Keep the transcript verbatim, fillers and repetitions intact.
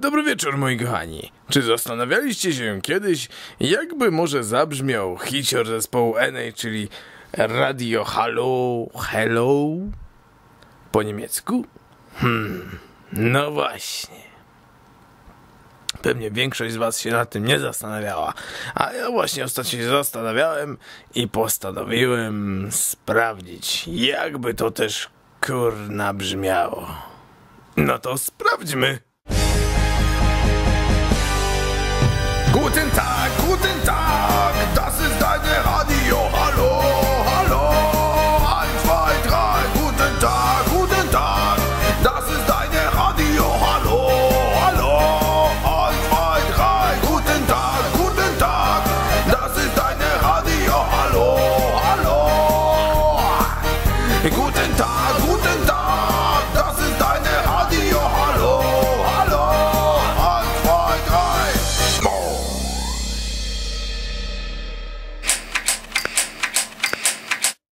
Dobry wieczór, moi kochani. Czy zastanawialiście się kiedyś, jakby może zabrzmiał hicior zespołu N A, czyli Radio Halo, Hello po niemiecku? Hmm, no właśnie. Pewnie większość z was się nad tym nie zastanawiała, a ja właśnie ostatnio się zastanawiałem i postanowiłem sprawdzić, jakby to też kurna brzmiało. No to sprawdźmy. Guten Tag, guten Tag, das ist deine Radio